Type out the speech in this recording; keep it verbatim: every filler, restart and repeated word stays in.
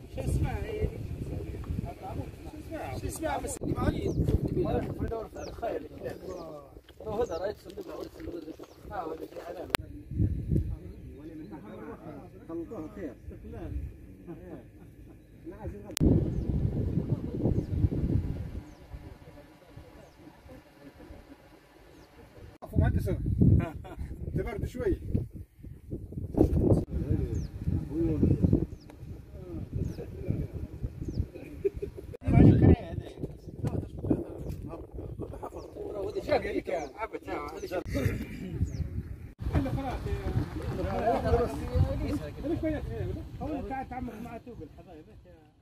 شو اسمها هي؟ شو اسمها بس معي في دور في الخيل كذا. هو هذا رايت صندوق أول صندوق زي ها هذا في علامة. خلطوها خير. استقلال. مهندسة تبرد شوي. خلاص.